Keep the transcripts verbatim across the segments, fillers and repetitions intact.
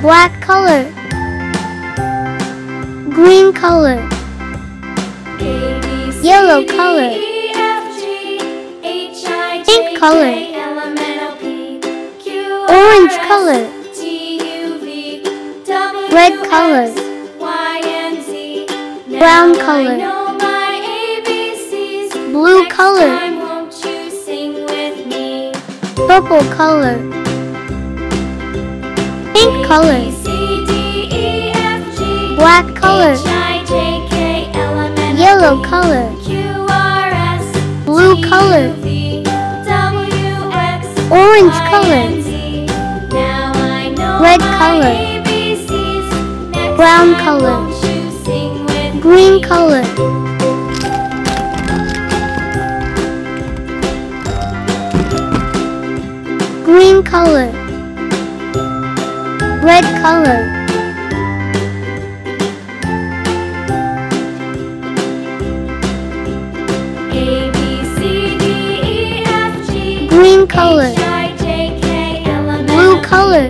black color, green color, yellow color, pink color, orange color, red color, brown color, blue color, purple color, pink color, black color, yellow color, blue color, orange color, red color, brown color, green color, green color, red color, green color, blue color,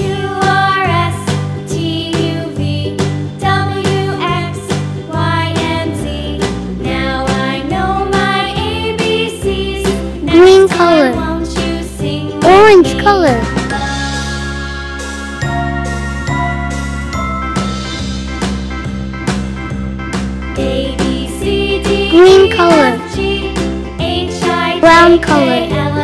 green color, orange color, green color, brown color,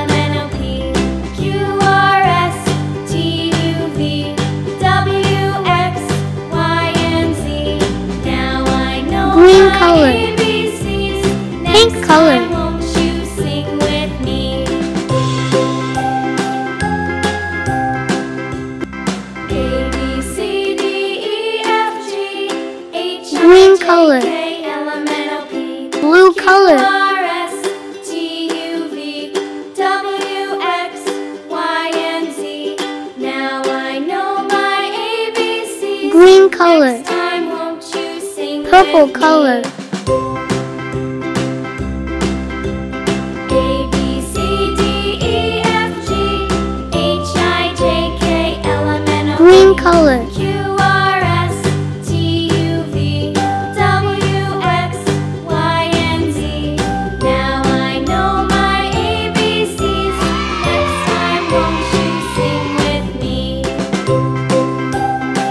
green color, pink color, green color, blue color, green color, purple color, green color,